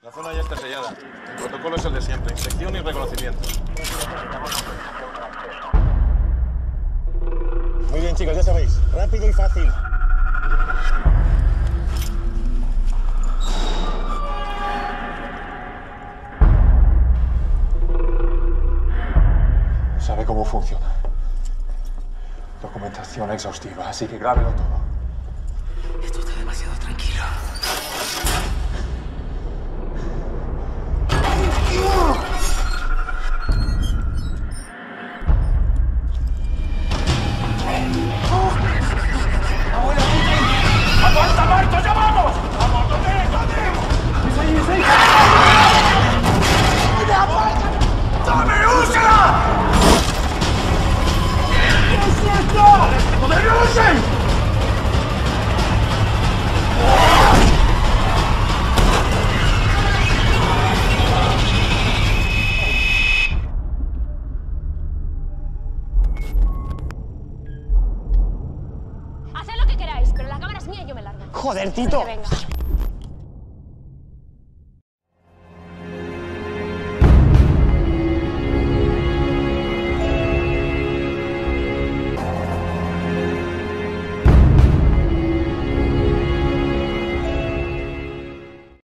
La zona ya está sellada. El protocolo es el de siempre. Inspección y reconocimiento. Muy bien, chicos, ya sabéis. Rápido y fácil. Sabe cómo funciona. Documentación exhaustiva, así que grábelo todo. Esto está demasiado tranquilo. ¡Aguanta, Marco! ¡Ya vamos! ¡Vamos! ¿Dónde es? ¿Dónde? ¡Dame, úsela! ¿Qué es esto? ¡No me usen! Haced lo que queráis, pero la cámara es mía y yo me largo. ¡Joder, Tito! Venga.